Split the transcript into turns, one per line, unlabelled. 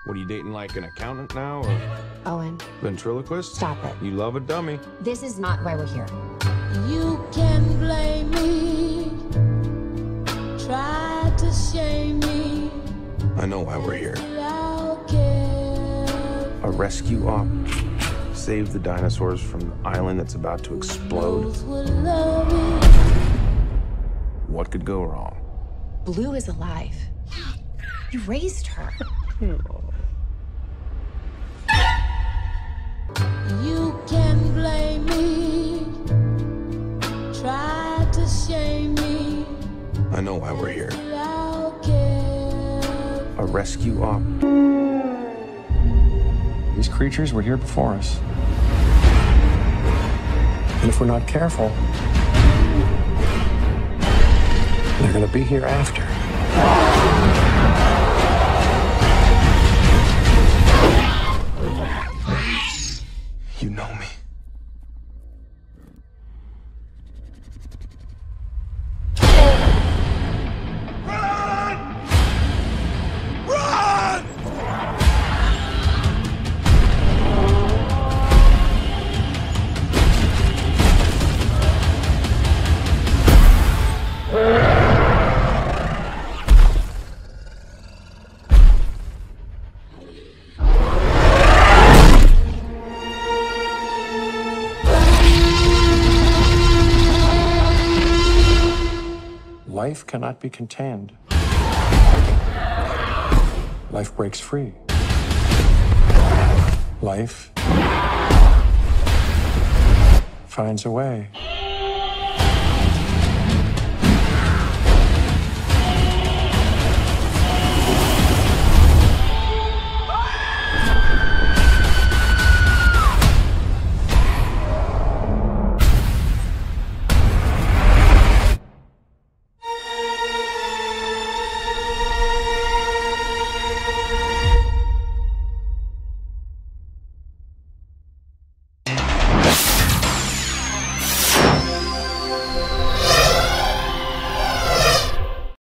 What are you dating, like an accountant now, or
Owen,
ventriloquist?
stop it.
You love a dummy.
This is not why we're here.
You can blame me, try to shame me.
I know why we're here.
I'll care.
A rescue op. Save the dinosaurs from the island that's about to explode.
Those would love me.
What could go wrong?
Blue is alive. You raised her.
You can blame me, try to shame me.
I know why we're here.
I'll care.
A rescue op.
These creatures were here before us. And if we're not careful, they're gonna be here after.
You know me.
Life cannot be contained. Life breaks free. Life finds a way.